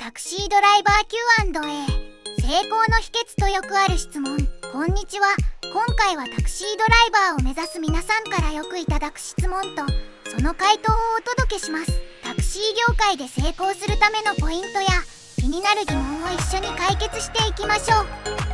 タクシードライバー Q&A 成功の秘訣とよくある質問。こんにちは。今回はタクシードライバーを目指す皆さんからよくいただく質問とその回答をお届けします。タクシー業界で成功するためのポイントや気になる疑問を一緒に解決していきましょう。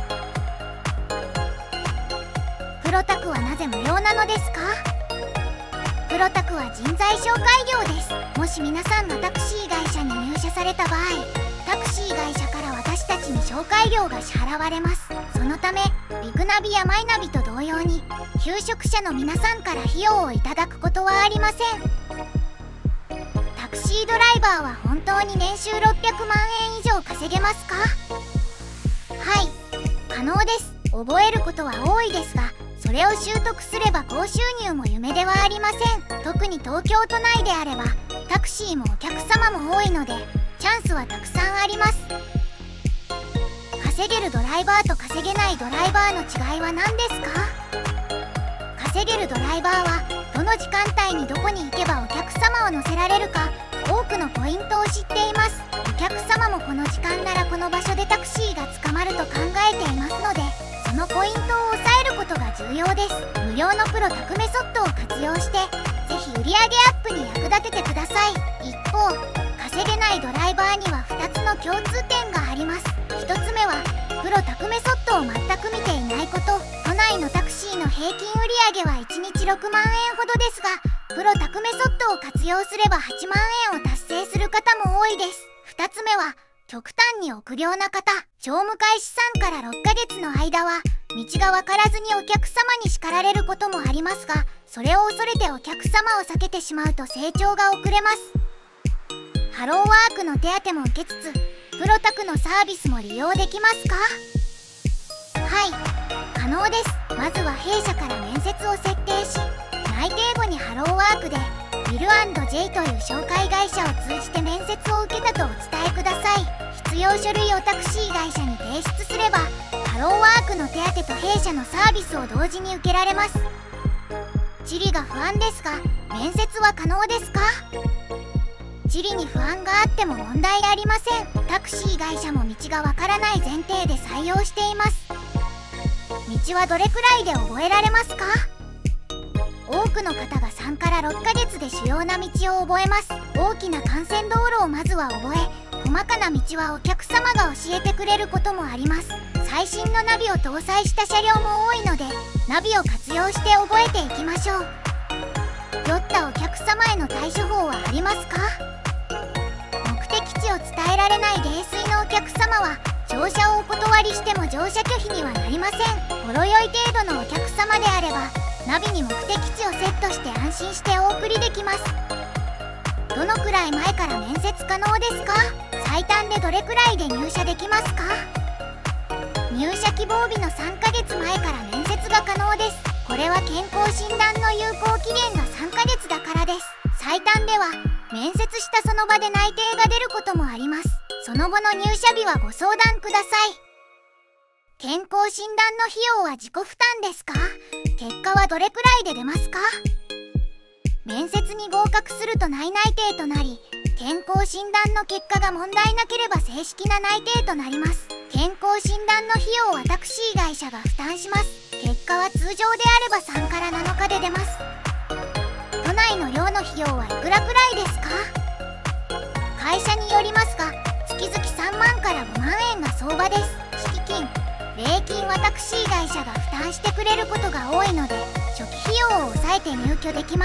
プロタクはなぜ無料なのですか？プロタクは人材紹介業です。もし皆さんがタクシー会社に入社された場合、タクシー会社から私たちに紹介料が支払われます。そのためリクナビやマイナビと同様に求職者の皆さんから費用をいただくことはありません。タクシードライバーは本当に年収600万円以上稼げますか？はい、可能です。覚えることは多いですが、それを習得すれば高収入も夢ではありません。特に東京都内であればタクシーもお客様も多いのでチャンスはたくさんあります。稼げるドライバーと稼げないドライバーの違いは何ですか？稼げるドライバーはどの時間帯にどこに行けばお客様を乗せられるか多くのポイントを知っています。お客様もこの時間ならこの場所でタクシーが捕まると考えていますので、そのポイントを抑えることが重要です。無料のプロタクメソッドを活用してぜひ売上アップに役立ててください。一方、稼げないドライバーには2つの共通点があります。1つ目はプロタクメソッドを全く見ていないこと。都内のタクシーの平均売上は1日6万円ほどですが、プロタクメソッドを活用すれば8万円を達成する方も多いです。2つ目は極端に臆病な方。乗務開始3から6ヶ月の間は道が分からずにお客様に叱られることもありますが、それを恐れてお客様を避けてしまうと成長が遅れます。ハローワークの手当も受けつつプロタクのサービスも利用できますか？はい、可能です。まずは弊社から面接を設定し、内定後にハローワークでウィル&ジェイという紹介会社を通じて面接を受けたとお伝えください。必要書類をタクシー会社に提出すればハローワークの手当と弊社のサービスを同時に受けられます。地理が不安ですが面接は可能ですか？地理に不安があっても問題ありません。タクシー会社も道がわからない前提で採用しています。道はどれくらいで覚えられますか？多くの方が3から6ヶ月で主要な道を覚えます。大きな幹線道路をまずは覚え、細かな道はお客様が教えてくれることもあります。最新のナビを搭載した車両も多いのでナビを活用して覚えていきましょう。酔ったお客様への対処法はありますか？目的地を伝えられない泥酔のお客様は乗車をお断りしても乗車拒否にはなりません。ほろ酔い程度のお客様であればナビに目的地をセットして安心してお送りできます。どのくらい前から面接可能ですか？最短でどれくらいで入社できますか？入社希望日の3ヶ月前から面接が可能です。これは健康診断の有効期限が3ヶ月だからです。最短では面接したその場で内定が出ることもあります。その後の入社日はご相談ください。健康診断の費用は自己負担ですか？結果はどれくらいで出ますか？面接に合格すると内定となり、健康診断の結果が問題なければ正式な内定となります。健康診断の費用はタクシー会社が負担します。結果は通常であれば3から7日で出ます。都内の寮の費用はいくらくらいですか？会社によりますが月々3万から5万円が相場です。敷金、礼金はタクシー会社が負担してくれることが多いので初期費用を抑えて入居できます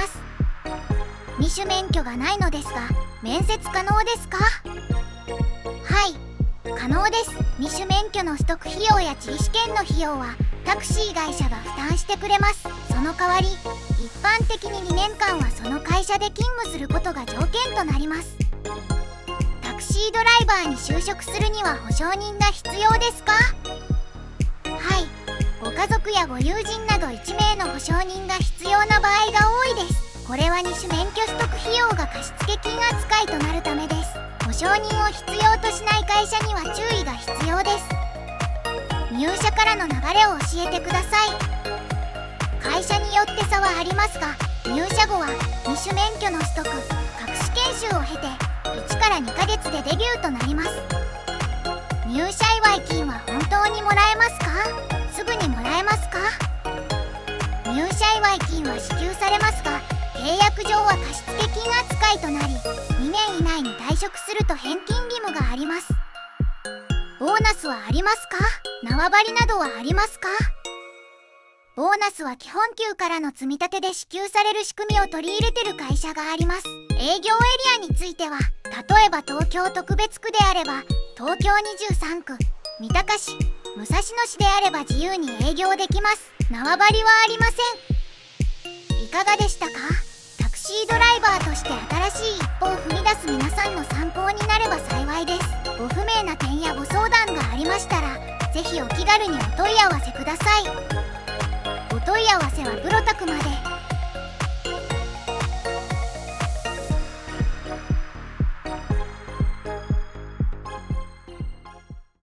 。2種免許がないのですが面接可能ですか？はい、可能です。2種免許の取得費用や地理試験の費用はタクシー会社が負担してくれます。その代わり一般的に2年間はその会社で勤務することが条件となります。タクシードライバーに就職するには保証人が必要ですか？はい、ご家族やご友人など1名の保証人が必要な場合が多いです。これは2種免許取得費用が貸付金扱いとなるためです。保証人を必要としない会社には注意が必要です。入社からの流れを教えてください。会社によって差はありますが入社後は2種免許の取得、各種研修を経て1から2ヶ月でデビューとなります。 金は支給されますが、契約上は貸付金扱いとなり、2年以内に退職すると返金義務があります。ボーナスはありますか？縄張りなどはありますか？ボーナスは基本給からの積み立てで支給される仕組みを取り入れてる会社があります。営業エリアについては、例えば東京特別区であれば東京23区、三鷹市、武蔵野市であれば自由に営業できます。縄張りはありません。いかがでしたか？タクシードライバーとして新しい一歩を踏み出す皆さんの参考になれば幸いです。ご不明な点やご相談がありましたら、ぜひお気軽にお問い合わせください。お問い合わせはプロタクまで。